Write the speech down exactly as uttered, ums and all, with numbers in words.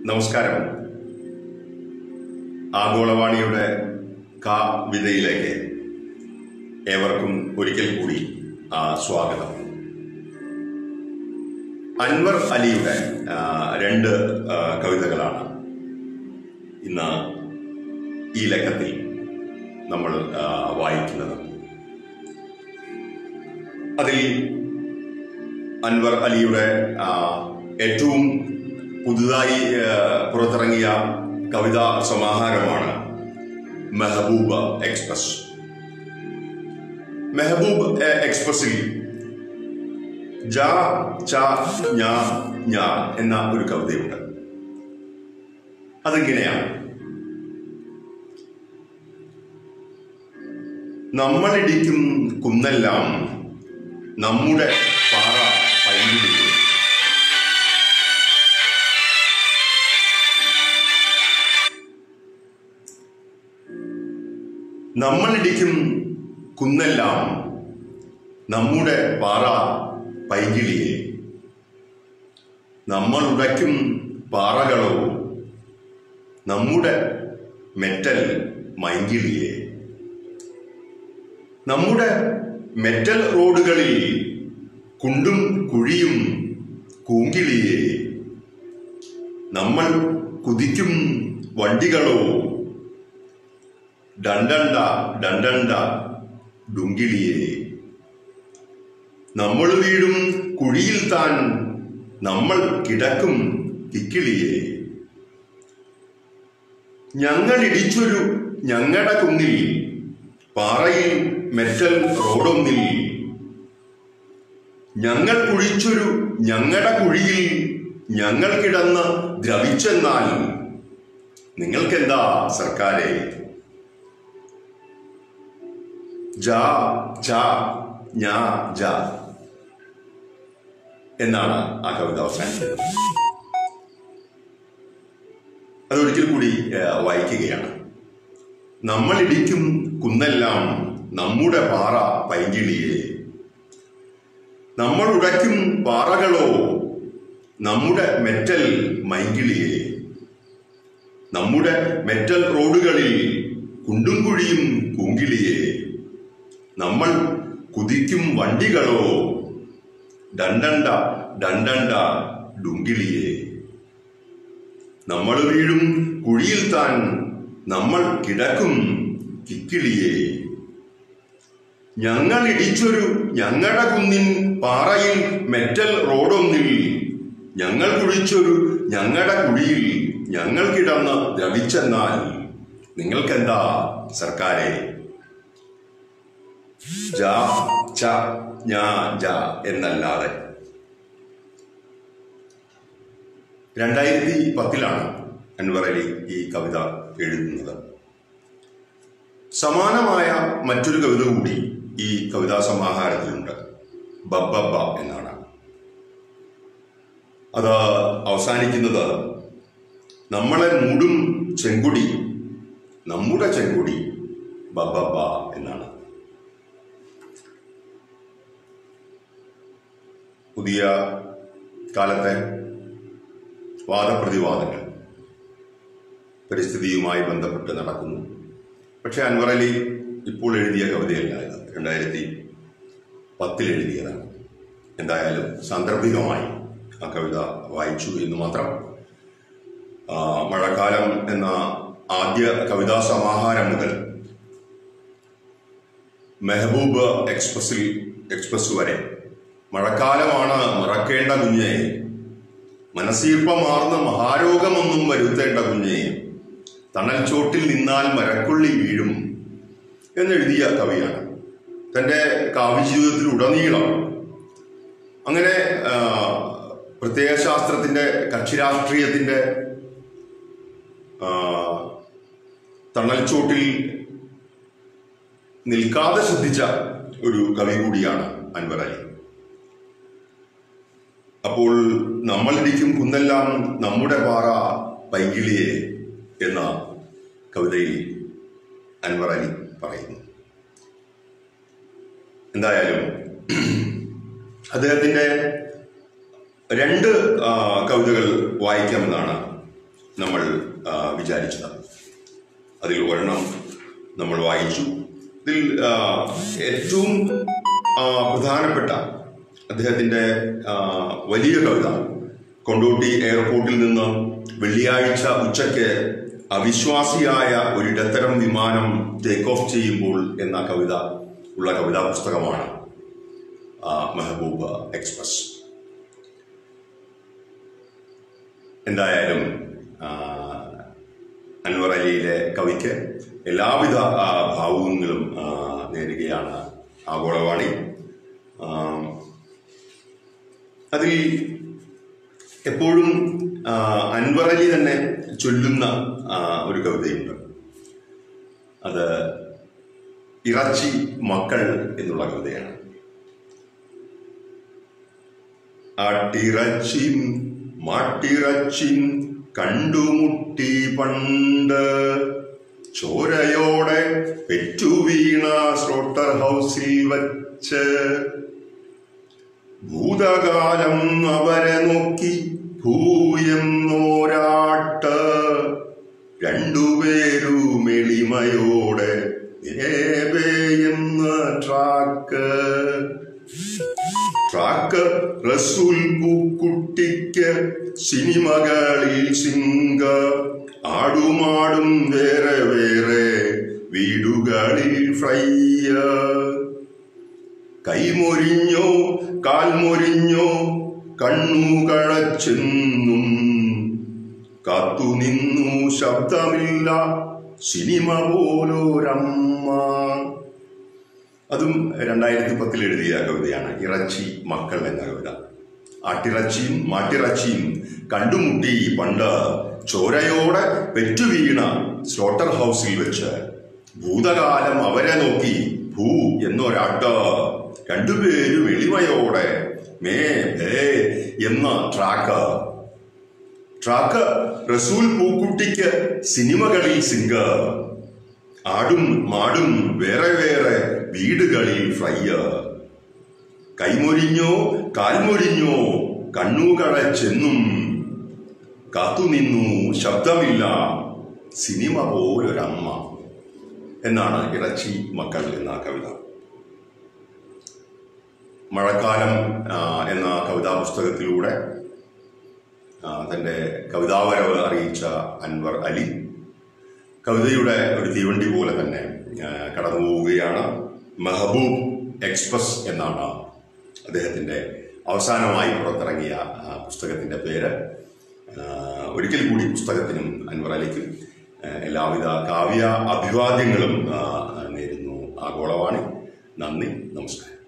നമസ്കാരം. ആഗോളവാണിയുടെ കവിതയിലേക്ക് ഏവർക്കും ഒരിക്കൽ കൂടി സ്വാഗതം. അൻവർ അലിയുടെ രണ്ട് കവിതകളാണ് ഇന്ന് ഈ ലക്കത്തിൽ നമ്മൾ വായിക്കുന്നത്. അതിൽ അൻവർ അലിയുടെ ഏറ്റവും പുതുതായി പുറത്തിറങ്ങിയ കവിതാ സമാഹാരമാണ് മെഹബൂബ് എക്സ്പ്രസ്. മെഹബൂബ് എക്സ്പ്രസിൽ ജാ ചാ ഞാ ഞാ എന്ന ഒരു കവിതയുണ്ട്. അതെങ്ങനെയാണ്? നമ്മളിടിക്കും കുന്നെല്ലാം നമ്മുടെ പാറ പൈങ്കിളിക്കും. നമ്മളിടിക്കും കുന്നെല്ലാം നമ്മുടെ പാറ പൈങ്കിളിയെ. നമ്മൾ ഉടയ്ക്കും പാറകളോ നമ്മുടെ മെറ്റൽ മൈങ്കിളിയെ. നമ്മുടെ മെറ്റൽ റോഡുകളിൽ കുണ്ടും കുഴിയും കൂങ്കിളിയെ. നമ്മൾ കുതിക്കും വണ്ടികളോ ഡണ്ടണ്ട ഡണ്ടണ്ട ഡുങ്കിളിയെ. നമ്മൾ വീഴും കുഴിയിൽ താൻ നമ്മൾ കിടക്കും കിക്കിളിയെ. ഞങ്ങൾ ഇടിച്ചൊരു ഞങ്ങളുടെ കുന്നിൽ പാറയിൽ മെറ്റൽ റോഡൊന്നിൽ. ഞങ്ങൾ കുഴിച്ചൊരു ഞങ്ങളുടെ കുഴിയിൽ ഞങ്ങൾ കിടന്ന് ദ്രവിച്ചെന്നാൽ നിങ്ങൾക്കെന്താ സർക്കാരെ? ജാ ചാ ഞാ ജാ എന്നാണ് ആ കവിത അവസാനിക്കുന്നത്. അതൊരിക്കൽ കൂടി വായിക്കുകയാണ്. നമ്മൾ ഇടിക്കും കുന്നെല്ലാം നമ്മുടെ പാറ പൈങ്കിളിയെ. നമ്മൾ ഉടയ്ക്കും പാറകളോ നമ്മുടെ മെറ്റൽ മൈങ്കിളിയെ. നമ്മുടെ മെറ്റൽ റോഡുകളിൽ കുണ്ടും കുഴിയും കൂങ്കിളിയെ. നമ്മൾ കുതിക്കും വണ്ടികളോ ഡണ്ടണ്ട ഡണ്ടണ്ട ഡുങ്കിളിയെ. നമ്മൾ വീഴും കുഴിയിൽ താൻ നമ്മൾ കിടക്കും കിക്കിളിയെ. ഞങ്ങൾ ഇടിച്ചൊരു ഞങ്ങളുടെ കുന്നിൻ പാറയിൽ മെറ്റൽ റോഡൊന്നിൽ. ഞങ്ങൾ കുഴിച്ചൊരു ഞങ്ങളുടെ കുഴിയിൽ ഞങ്ങൾ കിടന്ന് ദ്രവിച്ചെന്നാൽ നിങ്ങൾക്കെന്താ സർക്കാരെ? ജാ ച ഞാ ജ എന്നല്ലാതെ. രണ്ടായിരത്തി പത്തിലാണ് അൻവർ അലി ഈ കവിത എഴുതുന്നത്. സമാനമായ മറ്റൊരു കവിത കൂടി ഈ കവിതാ സമാഹാരത്തിലുണ്ട്. ബബ്ബബ്ബ എന്നാണ്. അത് അവസാനിക്കുന്നത് നമ്മളെ മൂടും ചെങ്കുടി നമ്മുടെ ചെങ്കുടി ബബ്ബബ്ബ എന്നാണ്. പുതിയ കാലത്തെ വാദപ്രതിവാദങ്ങൾ പരിസ്ഥിതിയുമായി ബന്ധപ്പെട്ട് നടക്കുന്നു. പക്ഷെ അൻവർ അലി ഇപ്പോൾ എഴുതിയ കവിതയല്ല ഇത്. രണ്ടായിരത്തി പത്തിൽ എഴുതിയതാണ്. എന്തായാലും സാന്ദർഭികമായി ആ കവിത വായിച്ചു എന്ന് മാത്രം. മഴക്കാലം എന്ന ആദ്യ കവിതാ സമാഹാരം മുതൽ മെഹബൂബ് എക്സ്പ്രസിൽ എക്സ്പ്രസ് വരെ മഴക്കാലമാണ് മറക്കേണ്ട കുഞ്ഞെ. മനസ്സീർപ്പമാർന്ന മഹാരോഗമൊന്നും വരുത്തേണ്ട കുഞ്ഞെ. തണൽ ചോട്ടിൽ നിന്നാൽ മരക്കൊള്ളി വീഴും എന്നെഴുതിയ കവിയാണ്. തൻ്റെ കാവ്യജീവിതത്തിലുടനീളം അങ്ങനെ പ്രത്യയശാസ്ത്രത്തിൻ്റെ കക്ഷി രാഷ്ട്രീയത്തിൻ്റെ തണൽ ചോട്ടിൽ നിൽക്കാതെ ശ്രദ്ധിച്ച ഒരു കവി കൂടിയാണ് അൻവർ അലി. അപ്പോൾ നമ്മളിടിക്കും കുന്നെല്ലാം നമ്മുടെ പാറ പൈങ്കിളിയെ എന്ന കവിതയിൽ അൻവർ അലി പറയുന്നു. എന്തായാലും അദ്ദേഹത്തിന്റെ രണ്ട് കവിതകൾ വായിക്കാമെന്നാണ് നമ്മൾ വിചാരിച്ചത്. അതിൽ ഒരെണ്ണം നമ്മൾ വായിച്ചു. ഇതിൽ ഏറ്റവും പ്രധാനപ്പെട്ട അദ്ദേഹത്തിൻ്റെ വലിയ കവിത കൊണ്ടോട്ടി എയർപോർട്ടിൽ നിന്ന് വെള്ളിയാഴ്ച ഉച്ചയ്ക്ക് അവിശ്വാസിയായ ഒരു ഇടത്തരം വിമാനം ടേക്ക് ഓഫ് ചെയ്യുമ്പോൾ എന്ന കവിത ഉള്ള കവിതാ പുസ്തകമാണ് മെഹബൂബ് എക്സ്പ്രസ്. എന്തായാലും അൻവർ അലിയിലെ കവിക്ക് എല്ലാവിധ ഭാവുകങ്ങളും നേരുകയാണ് ആഗോളവാണി. അതിൽ എപ്പോഴും അൻവർ അലി തന്നെ ചൊല്ലുന്ന ഒരു കവിതയുണ്ട്. അത് ഇറച്ചി മക്കൾ എന്നുള്ള കവിതയാണ്. ആട്ടിറച്ചിയും മാട്ടിറച്ചിയും കണ്ടുമുട്ടി പണ്ട്, ചോരയോടെ പെറ്റുവീണ സ്ലോട്ടർ ഹൗസിൽ വച്ച്, ഭൂതകാലം അവരെ നോക്കി ഭൂയെന്നോരാട്ട്, രണ്ടുപേരും എളിമയോടെ എന്ന ട്രാക്ക്. ട്രാക്ക് റസൂൽ പൂക്കുട്ടിക്ക് സിനിമകളിൽ സിംഗ, ആടുമാടും വേറെ വേറെ വീടുകളിൽ ഫ്രൈയ. കൈമൊരിഞ്ഞോ കാൽമൊരിഞ്ഞോ കണ്ണുകളച്ചെന്നും, കാത്തുനിന്നു ശബ്ദമില്ല സിനിമ പോലൊരമ്മ. അതും രണ്ടായിരത്തി പത്തിൽ എഴുതിയ കവിതയാണ്, ഇറച്ചി മക്കൾ എന്ന കവിത. ആട്ടിറച്ചിയും മാട്ടിറച്ചിയും കണ്ടുമുട്ടി പണ്ട്, ചോരയോടെ പെറ്റുവീണ സ്ലോട്ടർ ഹൗസിൽ വെച്ച്, ഭൂതകാലം അവരെ നോക്കി ഭൂ എന്നൊരാട്ട്, രണ്ടുപേരും എളിമയോടെ മേ ഭേ എന്ന ട്രാക്ക്. ട്രാക്ക് റസൂൽ പൂക്കുട്ടിക്ക് സിനിമകളിൽ സിംഗ, ആടും മാടും വേറെ വേറെ വീടുകളിൽ ഫ്രൈയ. കൈമൊരിഞ്ഞോ കാൽമൊരിഞ്ഞോ കണ്ണുകളച്ചെന്നും, കാത്തുനിന്നു ശബ്ദമില്ല സിനിമ പോലൊരമ്മ എന്നാണ് ഇറച്ചി മക്കൾ എന്ന കവിത. മഴക്കാലം എന്ന കവിതാ പുസ്തകത്തിലൂടെ തൻ്റെ കവിതാവരവ് അറിയിച്ച അൻവർ അലി കവിതയുടെ ഒരു തീവണ്ടി പോലെ തന്നെ കടന്നു പോവുകയാണ്. മെഹബൂബ് എക്സ്പ്രസ് എന്നാണ് അദ്ദേഹത്തിൻ്റെ അവസാനമായി പുറത്തിറങ്ങിയ പുസ്തകത്തിൻ്റെ പേര്. ഒരിക്കൽ കൂടി പുസ്തകത്തിനും അൻവർ അലിക്കും എല്ലാവിധ കാവ്യ അഭിവാദ്യങ്ങളും നേരുന്നു ആഗോളവാണി. നന്ദി, നമസ്കാരം.